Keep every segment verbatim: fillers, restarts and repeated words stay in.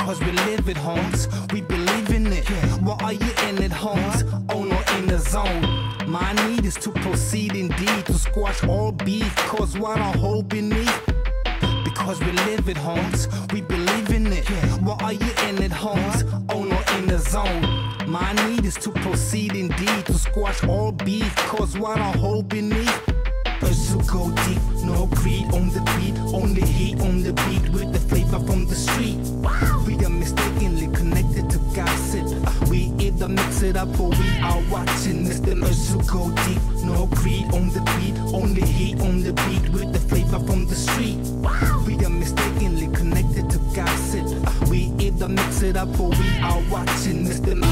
Because we live it, homes, we believe in it. What are you in it, homes? Oh, not in the zone. My need is to proceed indeed, to squash all beef, cause what I hope in me. Because we live it, homes, we believe in it. What are you in it, homes? Oh, not in the zone. My need is to proceed indeed, to squash all beef, cause what I hope in me. Us to go deep, no greed on the beat, only heat on the beat with the flavor from the street. We are mistakenly connected to gossip. We either mix it up or we are watching. It's the us to go deep, no greed on the beat, only heat on the beat with the flavor from the street. We are mistakenly connected to gossip. We either mix it up or we are watching. It's the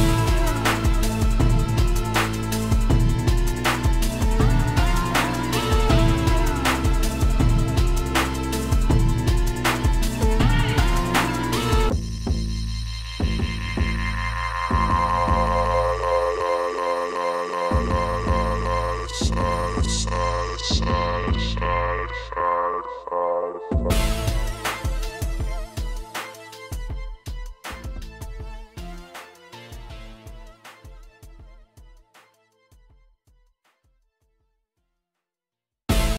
Solid, solid, solid, solid, solid, solid, solid.